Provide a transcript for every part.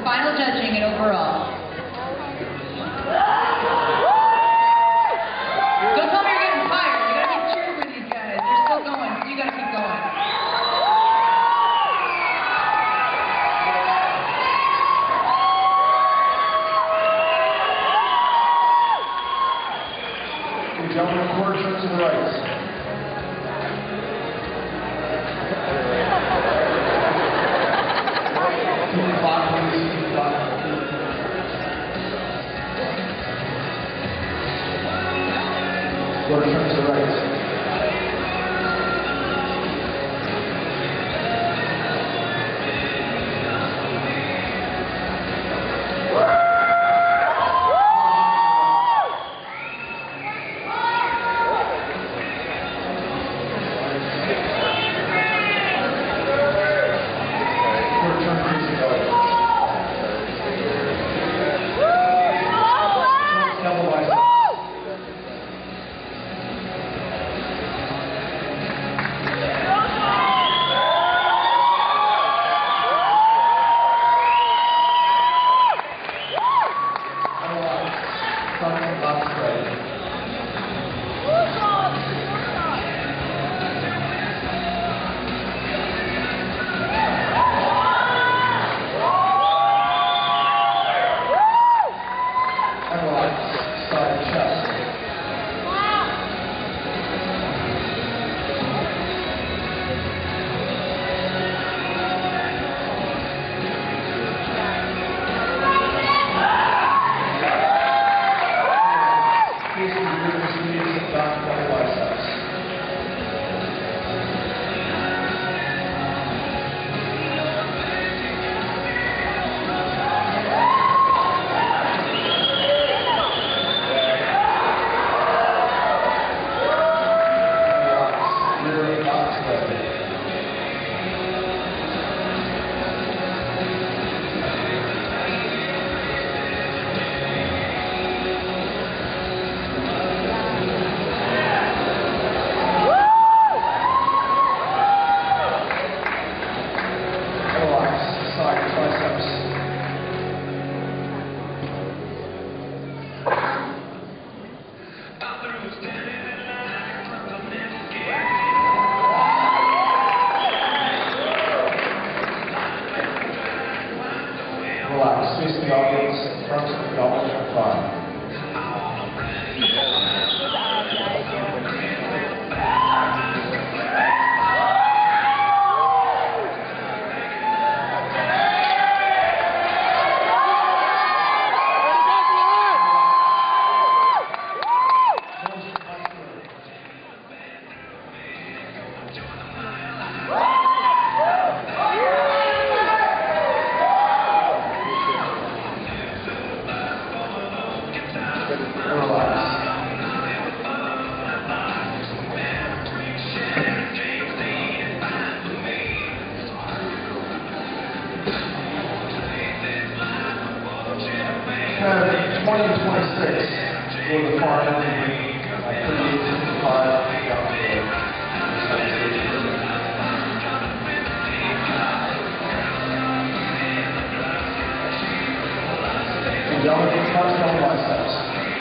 final judging and overall. Don't tell me you're getting tired. You gotta keep cheering for these guys. They're still going. You gotta keep going. Gentlemen, quarter shirts to the right. Quarter shirts to the right. Relax, face the audience in front of the audience for fun. Kind of 20 and 26 for the far end of the ring, 38 55 down the and down the front double biceps.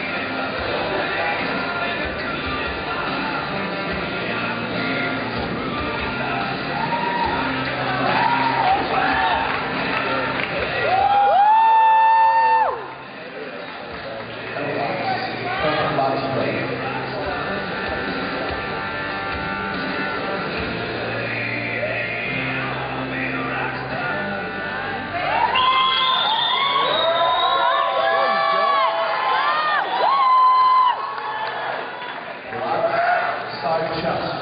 Side chest.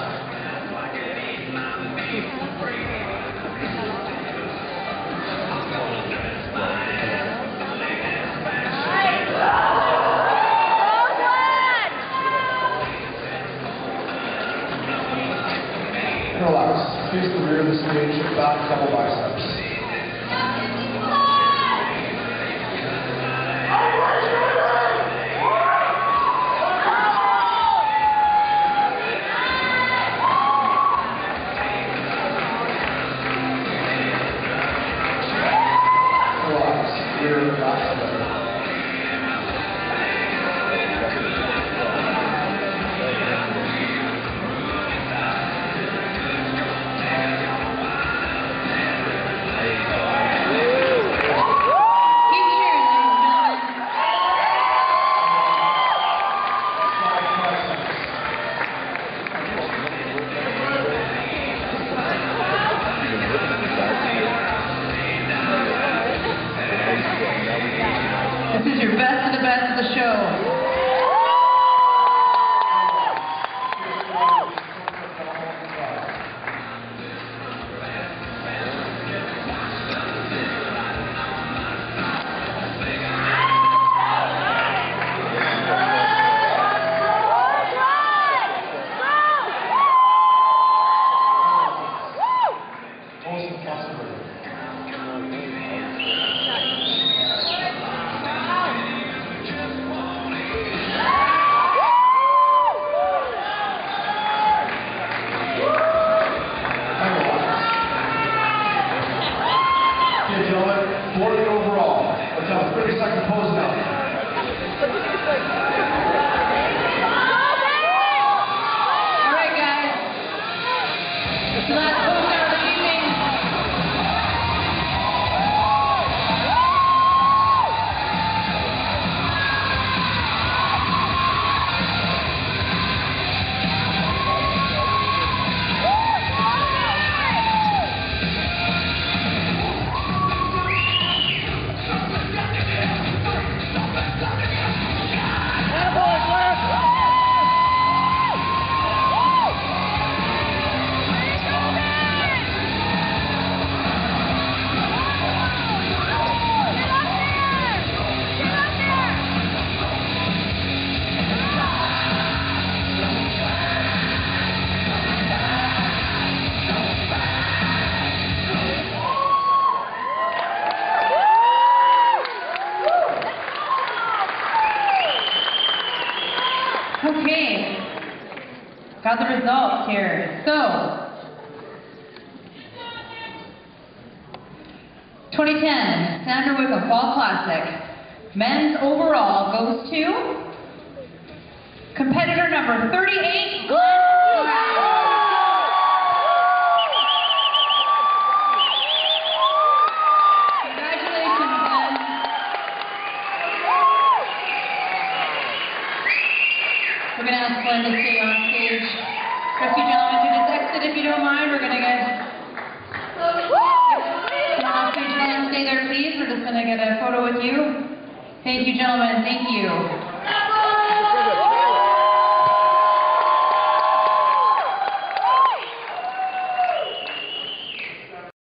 Relax. Face the rear of the stage, back double biceps. Relax. year last year. This is your best of the best of the show. Okay, gentlemen, 40 overall. Let's have a 30-second pose now. All right, guys. It's the last pose now of the evening. Okay, got the results here. So, 2010 Sandra Wickham Fall Classic. Men's overall goes to competitor number 38, Glenn Brown. Congratulations, Glenn. We're going to ask Glenn to stay on stage. Trust you gentlemen to just exit if you don't mind. We're going to get... Come on off stage, Glenn. Stay there, please. We're just going to get a photo with you. Thank you, gentlemen. Thank you.